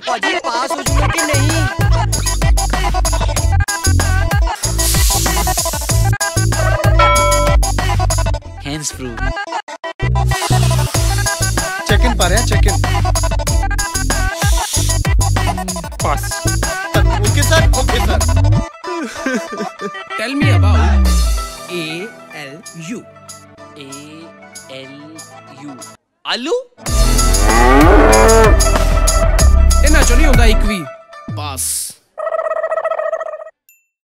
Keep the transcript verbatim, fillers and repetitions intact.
पाजी पास हो जाऊंगा कि नहीं? हैंड्स फ्रू। चेक इन पा रहे हैं, check in. Pass. Okay sir, okay sir. Tell me about A L U. A L U आलू। इन्ना चो नहीं होता एक भी। पास।